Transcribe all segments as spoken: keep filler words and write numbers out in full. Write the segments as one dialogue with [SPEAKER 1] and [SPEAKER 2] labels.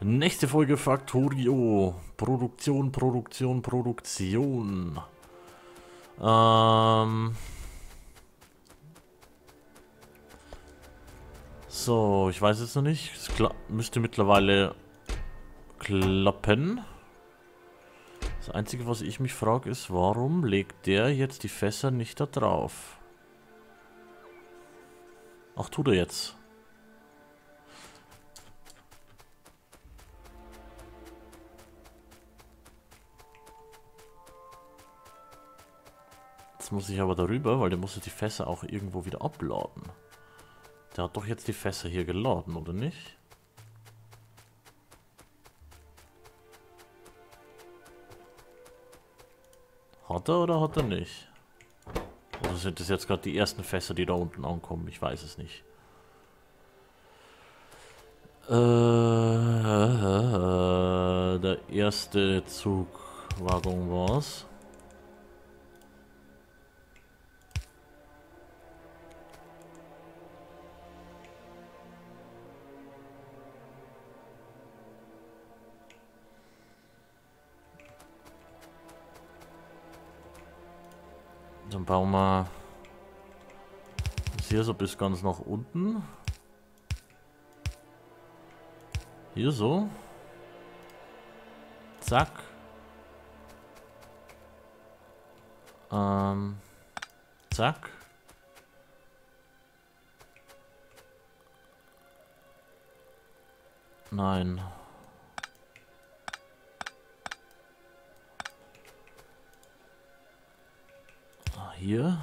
[SPEAKER 1] Nächste Folge Factorio. Produktion, Produktion, Produktion. Ähm. So, ich weiß jetzt noch nicht. Es müsste mittlerweile klappen. Das Einzige, was ich mich frage, ist, warum legt der jetzt die Fässer nicht da drauf? Ach, tut er jetzt. Jetzt muss ich aber darüber, weil der muss die Fässer auch irgendwo wieder abladen. Der hat doch jetzt die Fässer hier geladen, oder nicht? Hat er oder hat er nicht? Oder sind das jetzt gerade die ersten Fässer, die da unten ankommen? Ich weiß es nicht. Äh, der erste Zugwaggon war's. Dann bauen wir das hier so bis ganz nach unten. Hier so. Zack. Ähm. Zack. Nein. Hier.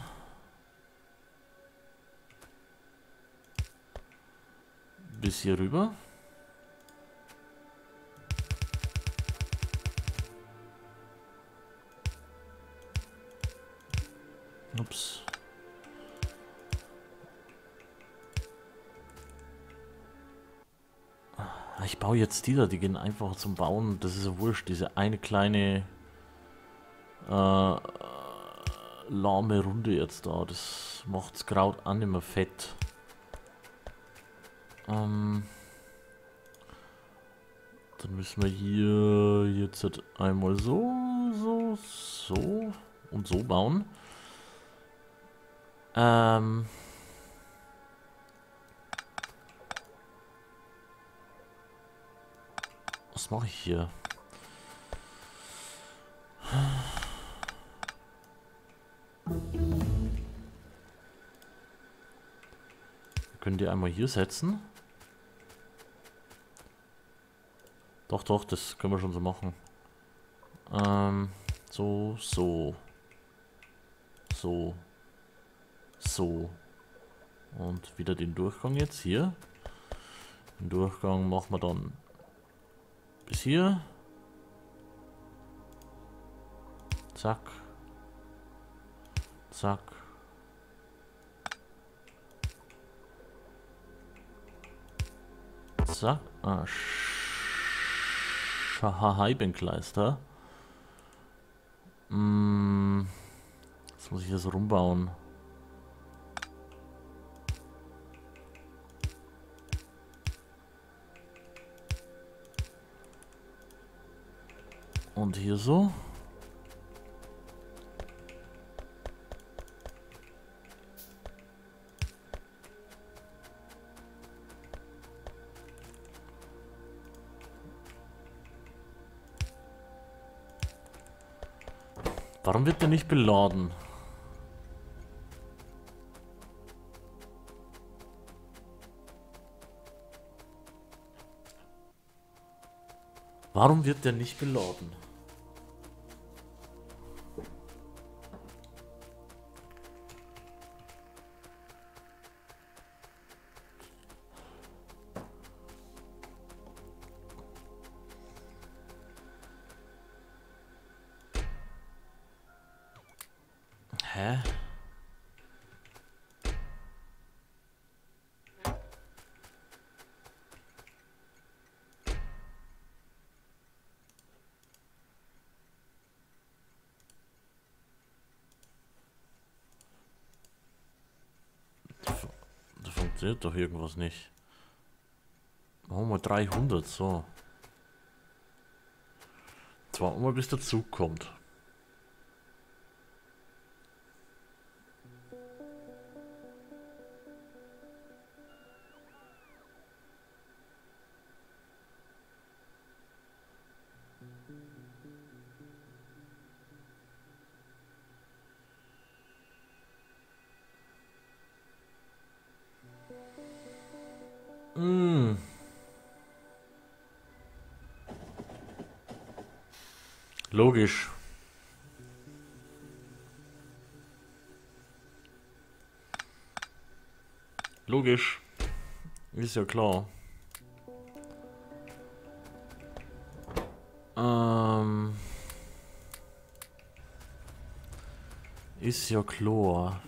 [SPEAKER 1] Bis hier rüber. Ups. Ich baue jetzt die da, die gehen einfach zum Bauen. Das ist ja wurscht, diese eine kleine äh, lahme Runde jetzt da. Das macht's Kraut an immer fett. Ähm, dann müssen wir hier jetzt halt einmal so, so, so und so bauen. Ähm... Was mache ich hier? Können die einmal hier setzen? Doch, doch, das können wir schon so machen. Ähm, so, so. So. So. Und wieder den Durchgang jetzt hier. Den Durchgang machen wir dann bis hier. Zack. Zack. Zack. Ah, Scheibenkleister. Hm. Jetzt muss ich das rumbauen. Und hier so. Warum wird der nicht beladen? Warum wird der nicht beladen? Hä? Da funktioniert doch irgendwas nicht. Machen wir dreihundert, so. Jetzt warten wir mal, bis der Zug kommt. Hm. Logisch. Logisch. Ist ja klar. Ähm. Ist ja klar.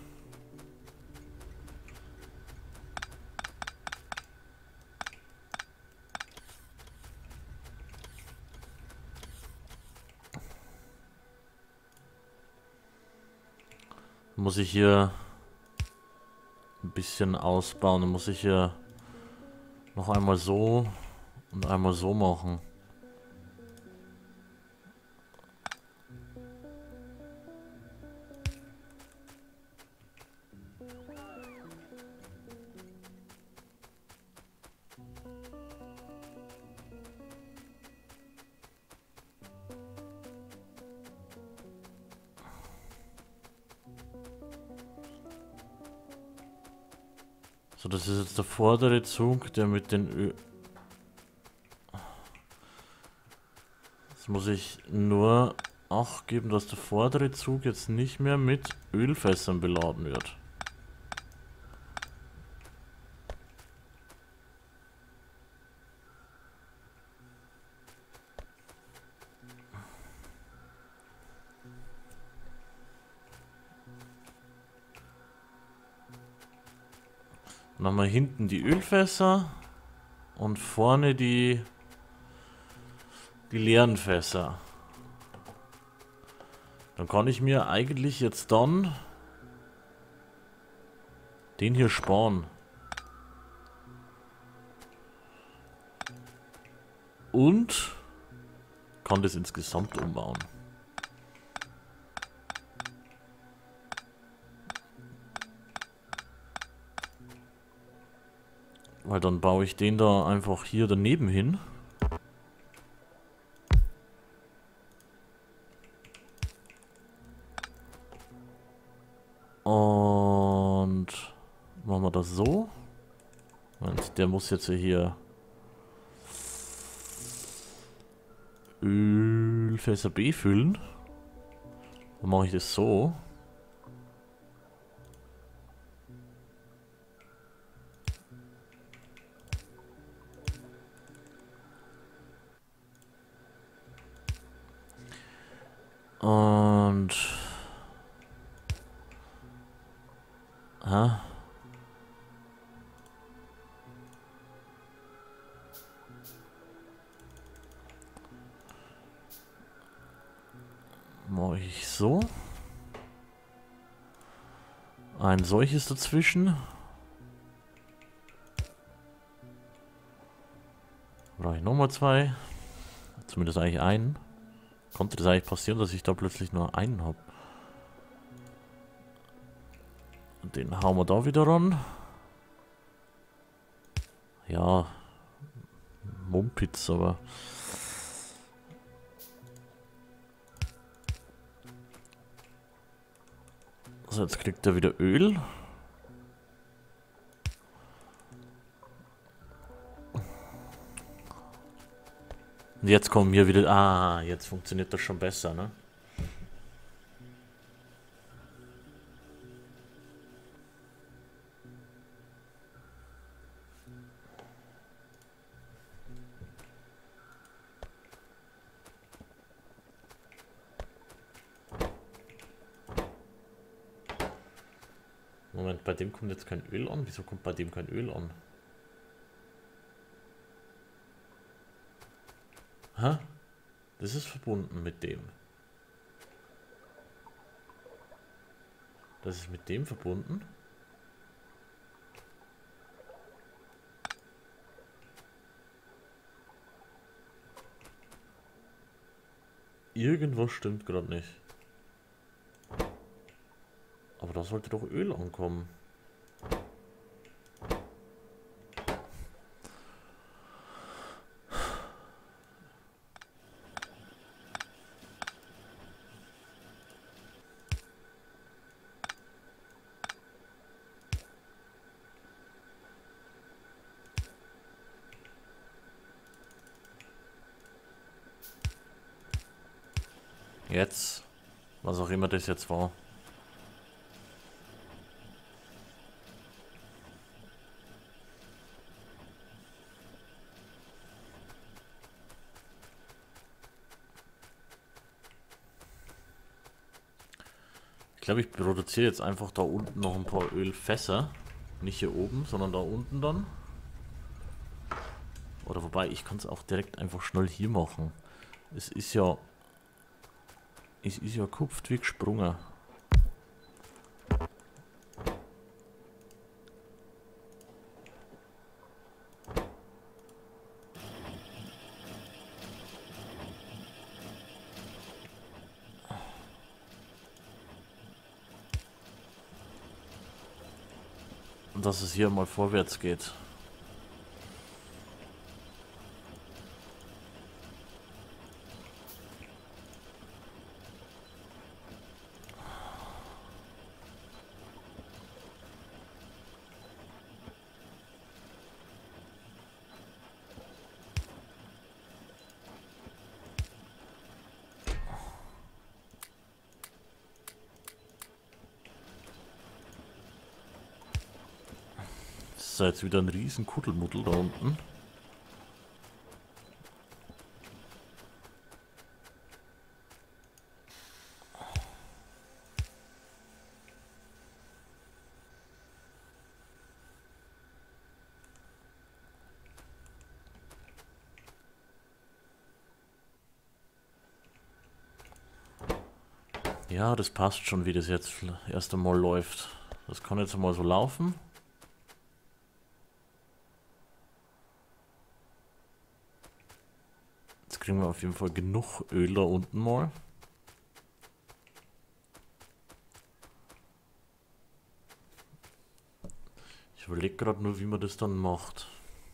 [SPEAKER 1] Muss ich hier ein bisschen ausbauen. Dann muss ich hier noch einmal so und einmal so machen. So, das ist jetzt der vordere Zug, der mit den Öl... Jetzt muss ich nur Acht geben, dass der vordere Zug jetzt nicht mehr mit Ölfässern beladen wird. Dann haben wir hinten die Ölfässer und vorne die, die leeren Fässer. Dann kann ich mir eigentlich jetzt dann den hier sparen. Und kann das insgesamt umbauen. Weil dann baue ich den da einfach hier daneben hin. Und machen wir das so. Und der muss jetzt hier Ölfässer B füllen. Dann mache ich das so. Und... Hä? Mache ich so. Ein solches dazwischen. Brauche ich nochmal zwei. Zumindest eigentlich einen. Konnte das eigentlich passieren, dass ich da plötzlich nur einen habe? Den hauen wir da wieder ran. Ja. Mumpitz, aber... So, jetzt kriegt er wieder Öl. Und jetzt kommen hier wieder... Ah, jetzt funktioniert das schon besser, ne? Moment, bei dem kommt jetzt kein Öl an. Wieso kommt bei dem kein Öl an? Hä? Das ist verbunden mit dem. Das ist mit dem verbunden. irgendwas stimmt gerade nicht. Aber da sollte doch Öl ankommen. Jetzt, was auch immer das jetzt war. Ich glaube, ich produziere jetzt einfach da unten noch ein paar Ölfässer. Nicht hier oben, sondern da unten dann. Oder wobei, ich kann es auch direkt einfach schnell hier machen. Es ist ja... Es ist ja kupft wie gesprungen. Dass es hier mal vorwärts geht. Das ist jetzt wieder ein riesen Kuddelmuddel da unten. Ja, das passt schon, wie das jetzt erst einmal läuft. Das kann jetzt einmal so laufen. Jetzt kriegen wir auf jeden Fall genug Öl da unten mal. Ich überlege gerade nur, wie man das dann macht.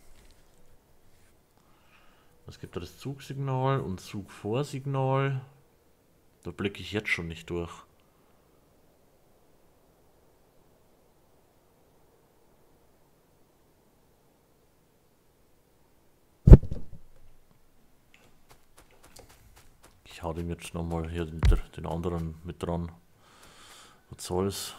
[SPEAKER 1] Es gibt da das Zugsignal und Zugvorsignal. Da blicke ich jetzt schon nicht durch. Ich hau dem jetzt nochmal hier den, den anderen mit dran. Was soll's?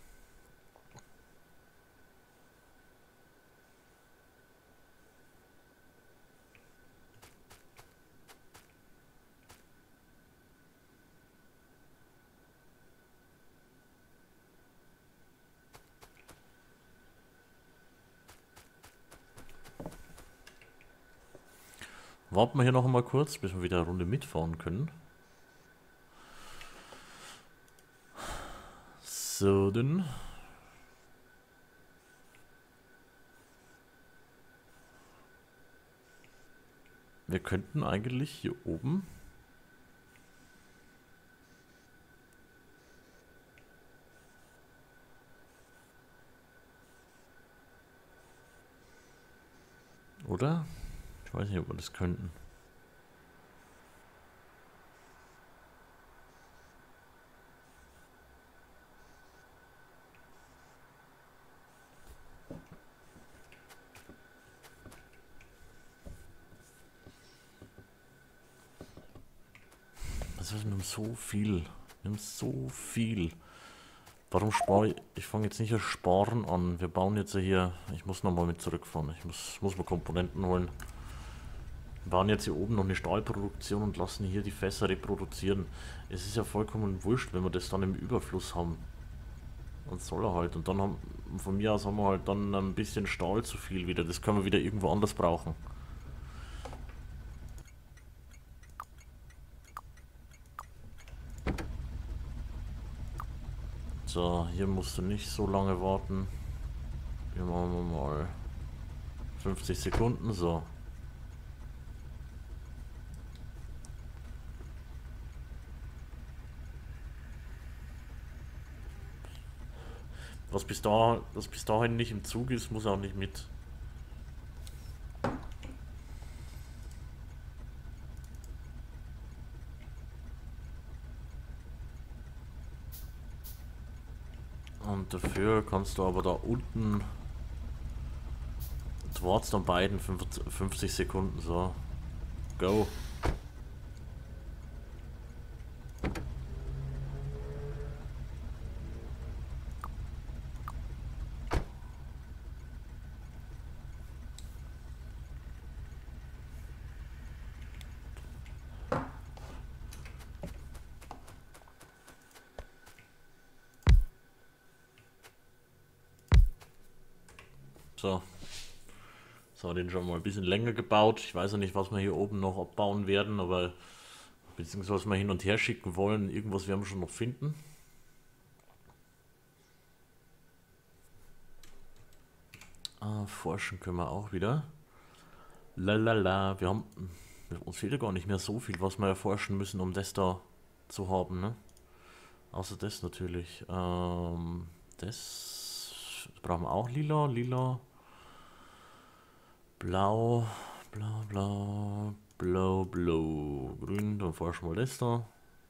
[SPEAKER 1] Warten wir hier noch einmal kurz, bis wir wieder eine Runde mitfahren können. So, denn. Wir könnten eigentlich hier oben oder? Ich weiß nicht, ob wir das könnten. Das ist, wir haben so viel. Wir haben so viel. Warum spare ich? Ich fange jetzt nicht das Sparen an. Wir bauen jetzt hier. Ich muss nochmal mit zurückfahren. Ich muss, muss mal Komponenten holen. Wir bauen jetzt hier oben noch eine Stahlproduktion und lassen hier die Fässer reproduzieren. Es ist ja vollkommen wurscht, wenn wir das dann im Überfluss haben. Und soll er halt. Und dann haben, von mir aus haben wir halt dann ein bisschen Stahl zu viel wieder. Das können wir wieder irgendwo anders brauchen. So, hier musst du nicht so lange warten. Hier machen wir mal fünfzig Sekunden, so. Was bis da, was bis dahin nicht im Zug ist, muss auch nicht mit. Und dafür kannst du aber da unten. Du wartest an beiden fünfzig Sekunden, so. Go. So. So, den schon mal ein bisschen länger gebaut. Ich weiß ja nicht, was wir hier oben noch abbauen werden, aber beziehungsweise was wir hin und her schicken wollen. Irgendwas werden wir schon noch finden. Ah, forschen können wir auch wieder. Lalala, wir haben. Uns fehlt ja gar nicht mehr so viel, was wir erforschen müssen, um das da zu haben, ne? Außer das natürlich. Ähm, das brauchen wir auch lila, lila. Blau, blau, blau, blau, blau, grün, dann forschen wir das da.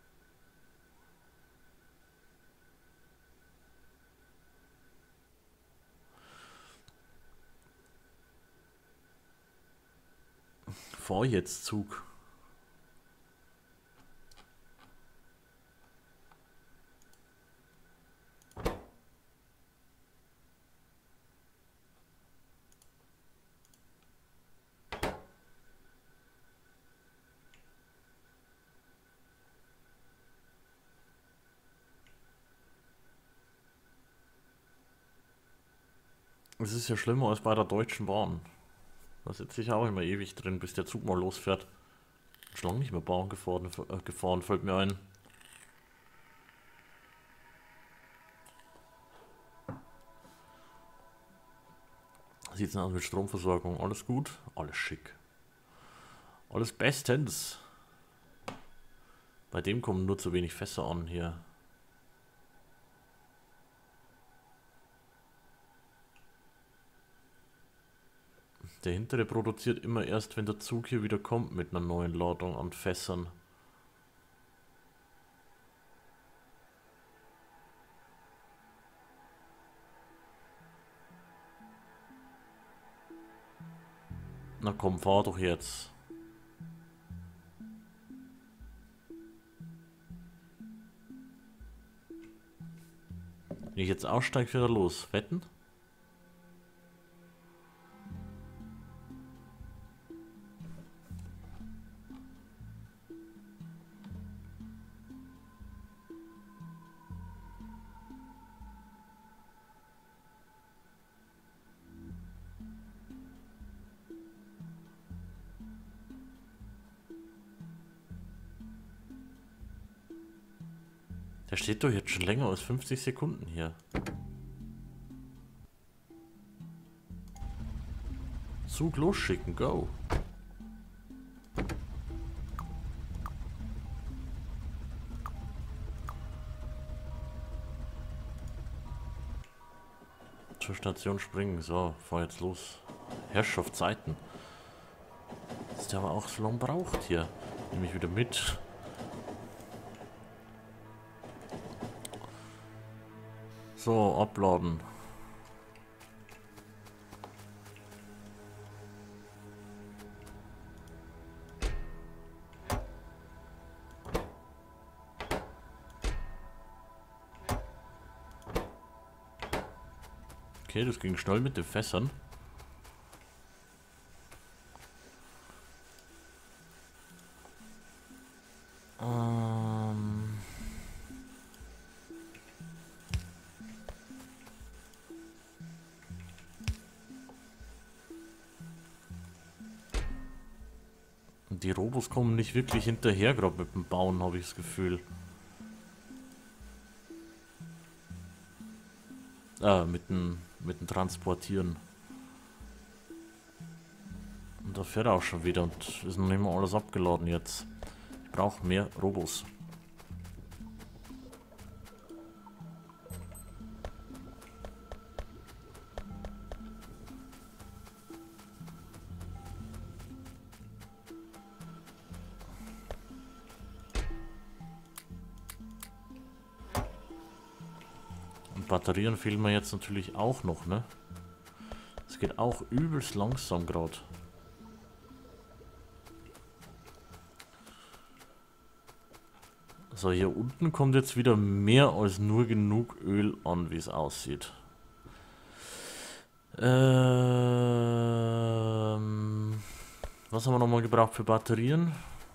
[SPEAKER 1] Fahr jetzt Zug. Es ist ja schlimmer als bei der Deutschen Bahn. Da sitze ich auch immer ewig drin, bis der Zug mal losfährt. Schon lange nicht mehr Bahn gefahren, äh, gefahren, fällt mir ein. Sieht's denn aus mit Stromversorgung? Alles gut? Alles schick. Alles bestens. Bei dem kommen nur zu wenig Fässer an hier. Der hintere produziert immer erst, wenn der Zug hier wieder kommt mit einer neuen Ladung an Fässern. Na komm, fahr doch jetzt. Wenn ich jetzt aussteige, wieder los. Wetten? Der steht doch jetzt schon länger als fünfzig Sekunden hier. Zug losschicken, go. Zur Station springen, so, fahr jetzt los. Herrschaftszeiten. Dass der aber auch so lange braucht hier. Nehme ich wieder mit. So, abladen. Okay, das ging schnell mit den Fässern. Ähm Die Robos kommen nicht wirklich hinterher, gerade mit dem Bauen, habe ich das Gefühl. Äh, mit dem, mit dem Transportieren. Und da fährt er auch schon wieder und ist noch nicht mal alles abgeladen jetzt. Ich brauche mehr Robos. Batterien fehlen mir jetzt natürlich auch noch, ne? Es geht auch übelst langsam gerade. So, hier unten kommt jetzt wieder mehr als nur genug Öl an, wie es aussieht. Ähm, was haben wir nochmal gebraucht für Batterien?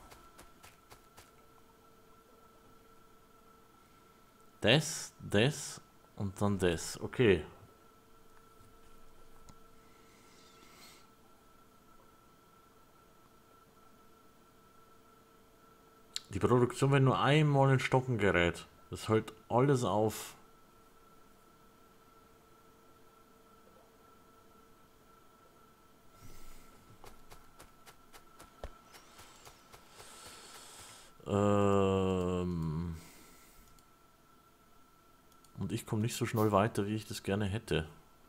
[SPEAKER 1] Das, das und dann das. Okay. Die Produktion, wenn nur einmal in Stocken gerät, das hält alles auf. Ähm Und ich komme nicht so schnell weiter, wie ich das gerne hätte.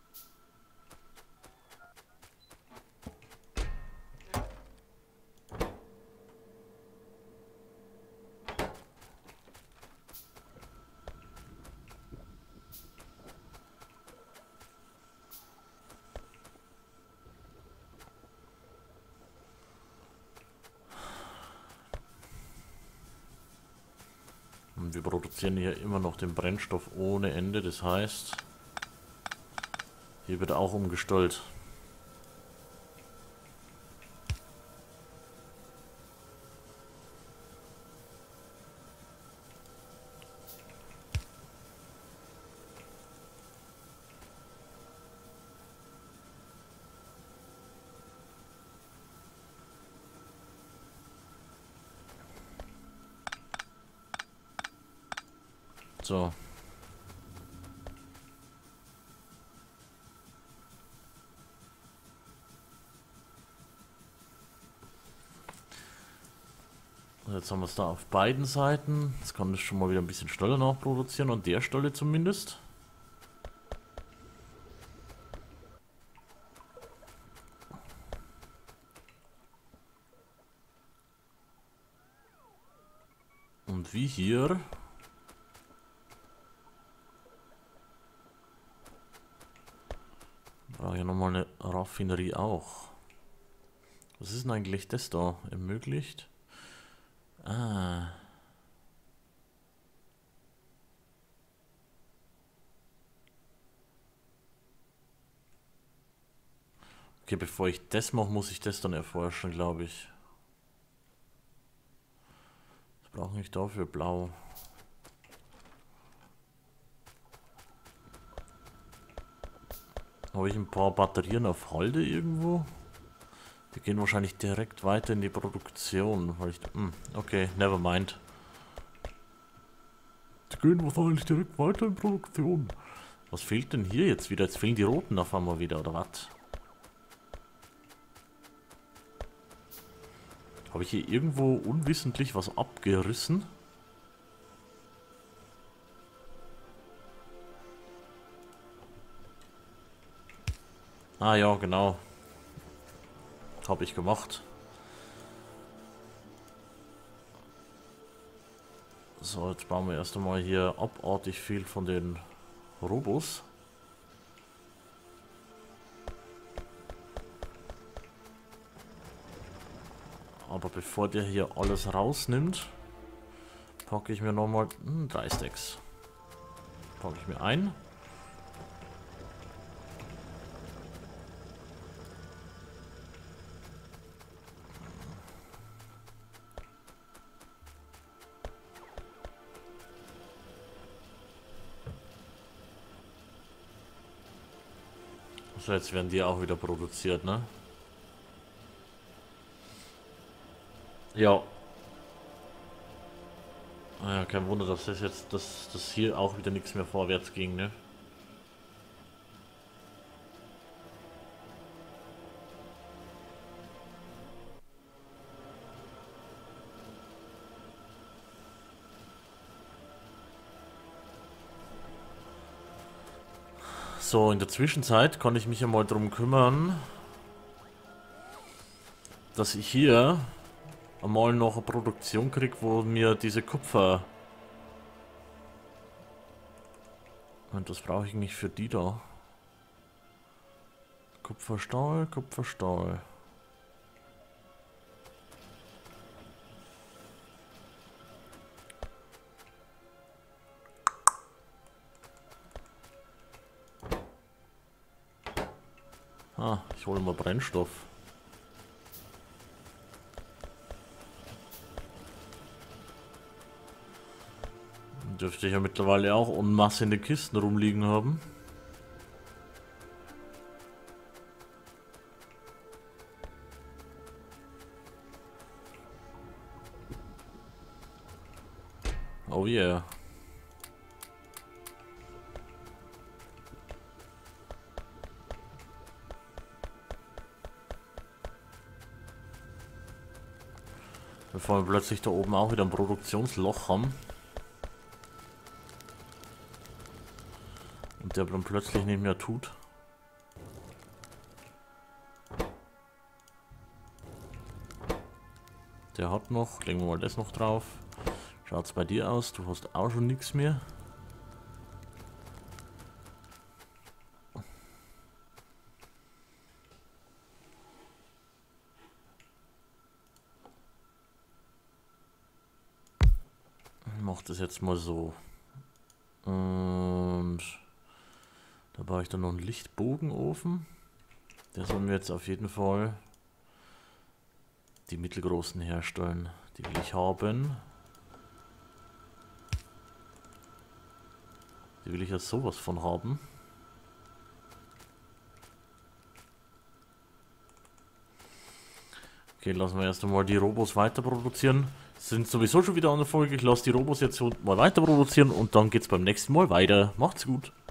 [SPEAKER 1] Und wir produzieren hier immer noch den Brennstoff ohne Ende, das heißt, hier wird auch umgestellt. So. Jetzt haben wir es da auf beiden Seiten. Jetzt kann das schon mal wieder ein bisschen schneller nachproduzieren, an der Stelle zumindest. Und wie hier brauche ich nochmal eine Raffinerie auch. Was ist denn eigentlich das da ermöglicht? Ah. Okay, bevor ich das mache, muss ich das dann erforschen, glaube ich. Was brauche ich dafür? Blau. Habe ich ein paar Batterien auf Halde irgendwo? Die gehen wahrscheinlich direkt weiter in die Produktion, weil ich... Hm, okay, never mind. Die gehen wahrscheinlich direkt weiter in Produktion. Was fehlt denn hier jetzt wieder? Jetzt fehlen die roten auf einmal wieder, oder was? Habe ich hier irgendwo unwissentlich was abgerissen? Ah ja, genau. Habe ich gemacht. So, jetzt bauen wir erst einmal hier abartig viel von den Robos. Aber bevor der hier alles rausnimmt, packe ich mir nochmal hm, drei Stacks. Packe ich mir ein. So, jetzt werden die auch wieder produziert, ne? Ja. Ah ja, kein Wunder, dass das jetzt, dass das hier auch wieder nichts mehr vorwärts ging, ne? So, in der Zwischenzeit kann ich mich ja mal drum kümmern, dass ich hier einmal noch eine Produktion kriege, wo mir diese Kupfer Und das brauche ich nicht für die da. Kupferstahl, Kupferstahl. Ah, ich hole mal Brennstoff. Dürfte ich ja mittlerweile auch en masse in den Kisten rumliegen haben. Oh yeah. Bevor wir plötzlich da oben auch wieder ein Produktionsloch haben. Und der dann plötzlich nicht mehr tut. Der hat noch, legen wir mal das noch drauf. Schaut's bei dir aus? Du hast auch schon nichts mehr. Ich mach das jetzt mal so. Und da baue ich dann noch einen Lichtbogenofen. Der soll mir jetzt auf jeden Fall die mittelgroßen herstellen. Die will ich haben. Die will ich ja sowas von haben. Okay, lassen wir erst einmal die Robos weiter produzieren. Sind sowieso schon wieder an der Folge. Ich lasse die Robos jetzt mal weiter produzieren und dann geht's beim nächsten Mal weiter. Macht's gut.